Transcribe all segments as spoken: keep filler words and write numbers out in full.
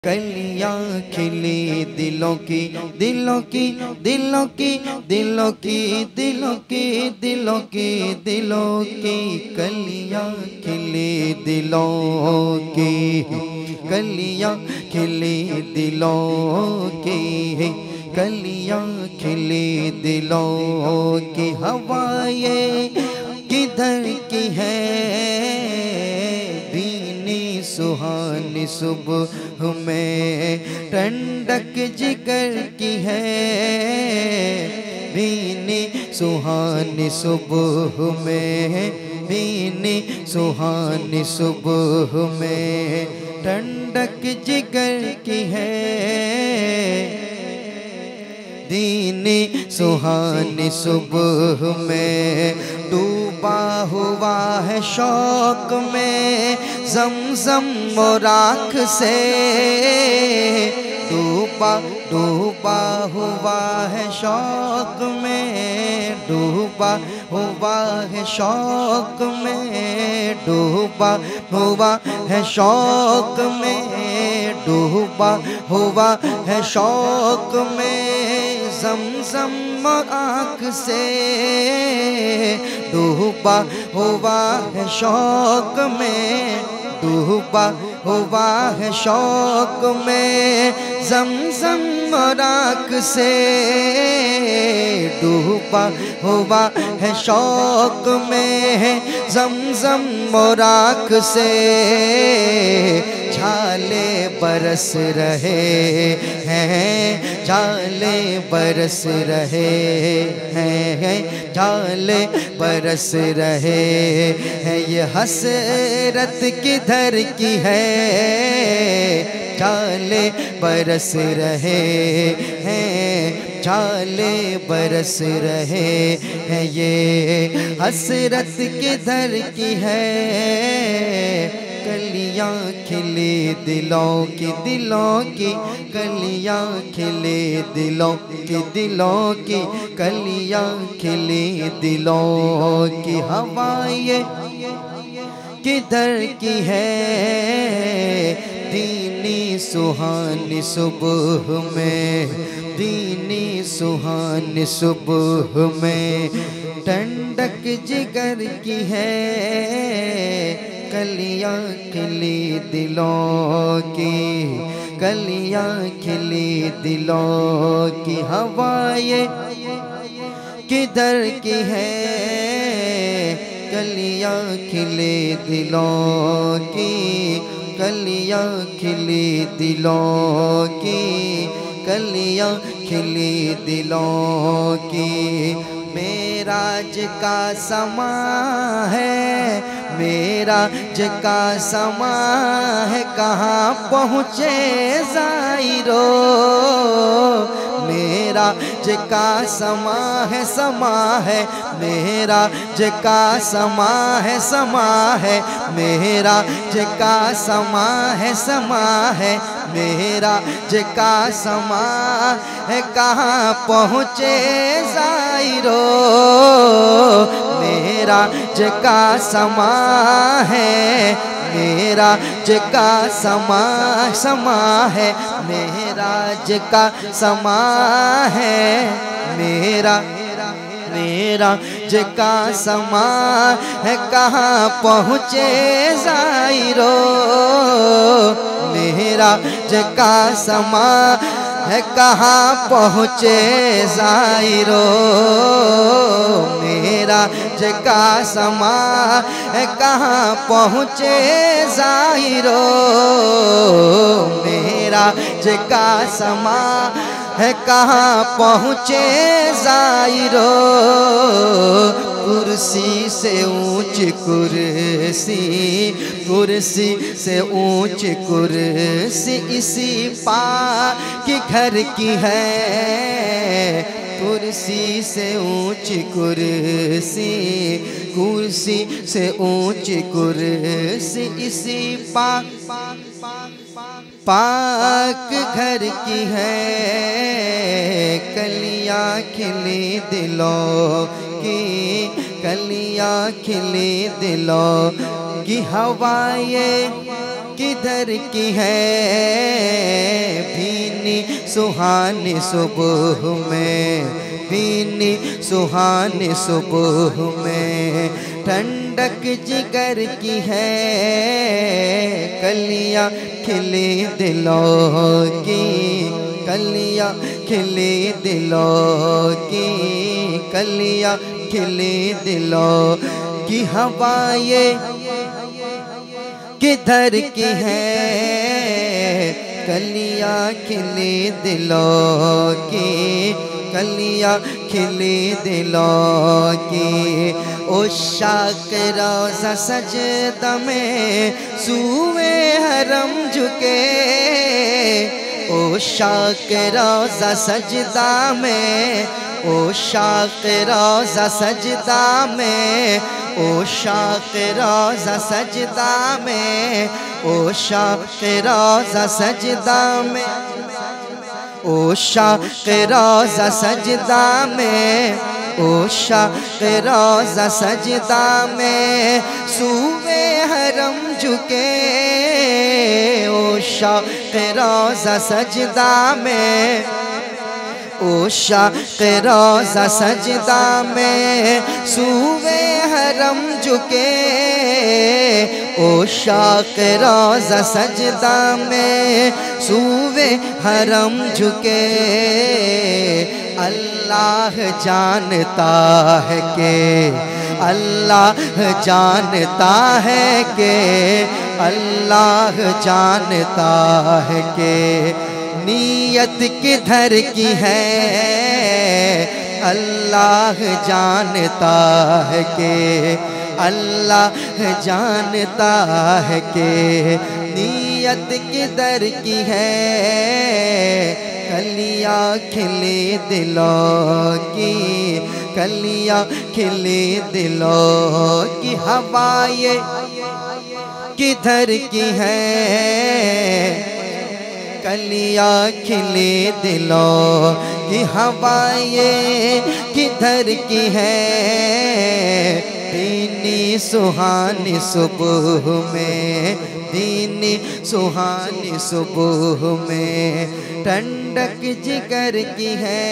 कलियां खिली दिलों की दिलों की दिलों की दिलों की दिलों की दिलों की दिलों की कलियां खिली दिलों की कलियां खिली दिलों की कलियां खिली दिलों की हवाएं किधर की है सुहानी सुबह में ठंडक जिगर की है भीनी सुहानी सुबह में भीनी सुहानी सुबह में ठंडक जिगर की है दीनी सुहानी सुबह में डूबा हुआ है शौक में ज़मज़म और राख से डूबा डूबा हुआ है शौक में डूबा हुआ है शौक में डूबा हुआ है शौक में डूबा हुआ है शौक में ज़मज़म आँख से डूबा हुआ है शौक में डूबा हुआ है शौक में ज़मज़म आँख से डूबा हुआ है शौक में ज़मज़म आँख से छाले बरस रहे हैं छाले बरस रहे हैं छाले बरस रहे हैं ये हसरत किधर की है छाले बरस रहे हैं छाले बरस रहे हैं ये हसरत किधर की है कलियां खिले दिलों की दिलों की कलियां खिले दिलों की दिलों की कलियां खिले दिलों की हवाएं किधर की है दीनी सुहानी सुबह में दीनी सुहानी सुबह में ठंडक जिगर की है कलियां खिली दिलों की कलियां खिली दिलों की हवाएं किधर की है कलियां खिले दिलों की कलियां खिली दिलों की कलियां खिली दिलों की मेराज का समा है मेराज का समा है कहाँ पहुँचे ज़ायरो मेराज का समा है समा है मेराज का समा है समा है मेराज का समा है समा है मेराज का समा है कहाँ पहुँचे ज़ायरो मेराज का समा है मेराज का समा समा है मेराज का समा है मेरा मेराज का समा है कहाँ पहुँचे ज़ायरो मेराज का समा है कहाँ पहुँचे ज़ायरो मेराज का समा है कहाँ पहुँचे ज़ायरो मेराज का समा है कहाँ पहुँचे ज़ायरो कुर्सी से ऊंच कुर्सी कुर्सी से ऊंच कुर्सी इसी पा की घर की है कुर्सी से ऊंच कुर्सी कुर्सी से ऊंच कुर्सी इसी पाक पाक घर की है कलियां खिली दिलों की कलियां खिली दिलों की हवाएं किधर की है भीनी सुहानी सुबह में, भीनी सुहानी सुबह में ठंडक जिगर की है, कलियां खिली दिलों की, कलियां खिली दिलों की, कलियां खिली दिलों की। हवाएं किधर की है कलियां खिली दिलों की, कलियां खिली दिलों की। ओ शाक रोज़ा सजदा में सूए हरम झुके, ओ शाक रोज़ा सजदा में, ओ शाक रोज़ा सजदा में, ओ शाक रोज़ा सजदा में, ओ शाक रोज़ा सजदा में, ओ शाक रोज़ा सजदा में, ओ शाक रोज़ा सजदा में सूए हरम झुके, ओ शाक रोज़ा सजदा में, ओ शाक रोज़ा सजदा में सूए हरम झुके, ओ शाक रोज़ा सजदा में सूए हरम झुके। अल्लाह जानता है कि, अल्लाह जानता है कि, अल्लाह जानता है कि नीयत किधर की है, अल्लाह जानता है कि, अल्लाह जानता है कि नीयत किधर की है, कलियां खिली दिलों की, कलियां खिली दिलों की। हवाएं किधर की है कलियां खिली दिलों की, हवाएं किधर की है भीनी सुहानी सुबह में, भीनी सुहानी सुबह में ठंडक जिगर की है,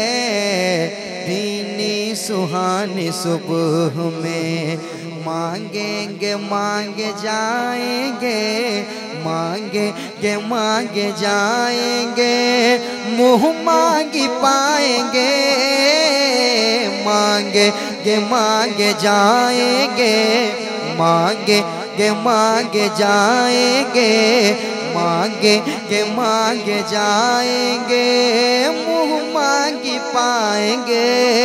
भीनी सुहानी सुबह में। मांगेंगे मांगे जाएंगे, मांगेंगे मांगे जाएंगे, मुँह मांगी पाएंगे, मांगेंगे मांगे जाएंगे, मांगेंगे मांगे जाएंगे, मांगेंगे मांगे जाएंगे, मुँह मांगी पाएंगे,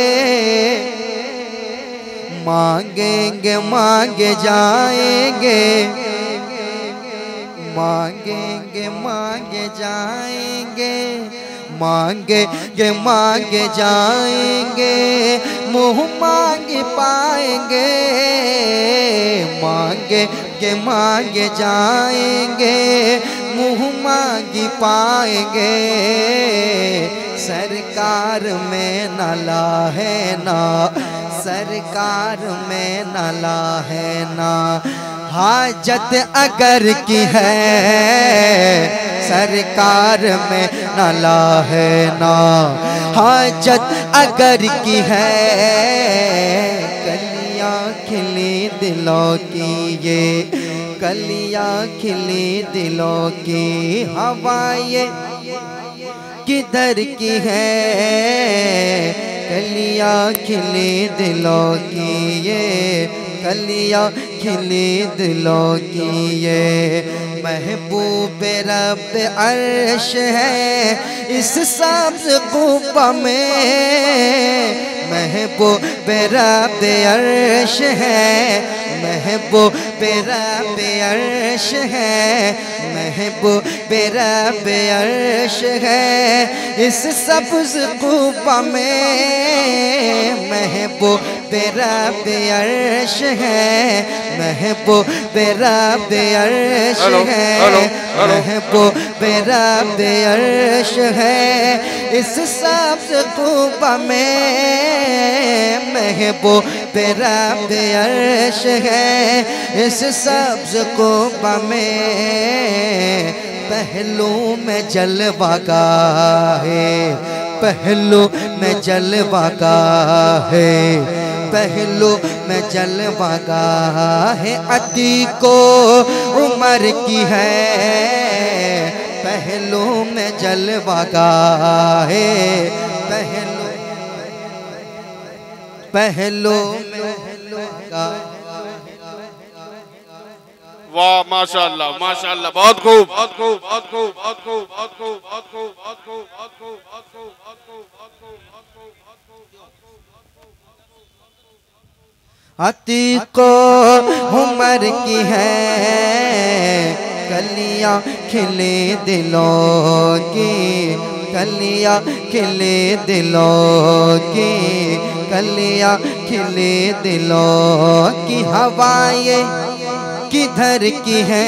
मांगेंगे मांगे जाएंगे, मांगेंगे मांगे जाएंगे, मांगेंगे मांगे जाएंगे, मुँह मांगे पाएंगे, मांगेंगे मांगे जाएंगे, मुँह मांगी पाएंगे। सरकार में नाला है ना, सरकार में नाला है ना, हाजत अगर की है सरकार में नाला है ना, हाजत अगर की है कलियां खिली दिलों की, ये कलियां खिली दिलों की। हवाएं किधर की है कलियां खिली दिलों की, ये कलियां खिली दिलों की। ये महबूब रब अर्श है इस सब्ज़ क़ुब्बा में, महबूब रब अर्श है, महबूब रब अर्श है, महबूब रब अर्श है इस सब्ज़ क़ुबा में, महबूब रब अर्श है, महबूब रब अर्श है, महबूब रब अर्श है इस सब्ज़ क़ुबा में, महबूब रब अर्श है इस सब्ज़ क़ुबा में। पहलू में जलवा का है, पहलू में जलवा का है, पहलू में जलवा का है, अतीको उमर की है, पहलू में जलवा का है, पहलू पहलू में का। वाह माशाअल्लाह माशाअल्लाह, बहुत खूब बहुत खूब बहुत खूब बहुत खूब बहुत खूब बहुत खूब बहुत खूब बहुत खूब बहुत खूब बहुत खूब। अतीको उमर की है, कलियां खिले दिलों की, कलियां खिले दिलों की, कलियां खिले दिलों की, हवाएं किधर की है,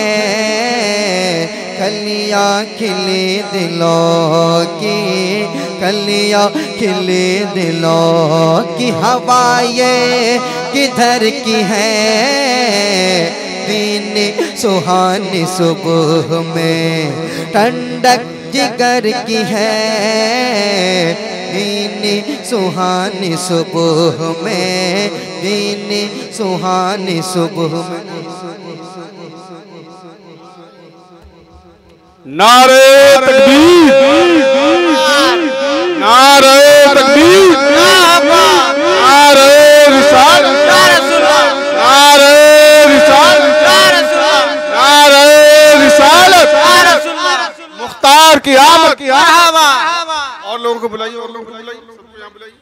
कलियां खिले दिलों की, कलियां खिले दिलों की, हवाएं किधर की है, दिन सुहानी सुबह में ठंडक जिगर की है, दिन सुहानी सुबह में, दिन सुहानी सुबह में। नारे तकबीर, नारे तकबीर, नारे रिसालत, नारे रिसालत, नारे रिसालत, मुख्तार की आमद की आमद। और लोगों को बुलाइए, और लोगों को बुलाइए, सबको यहाँ बुलाइए।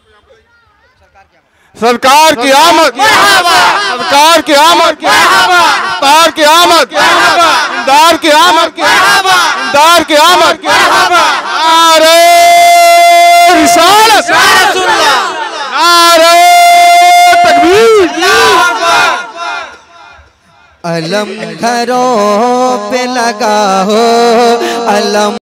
सरकार की आमद, सरकार की आमद, मुख्तार की आमद, इमदार की आमद, इमदार की आमद, नारे रिसालत, नारे तकबीर। अलम घरों पे लगा हो, अलम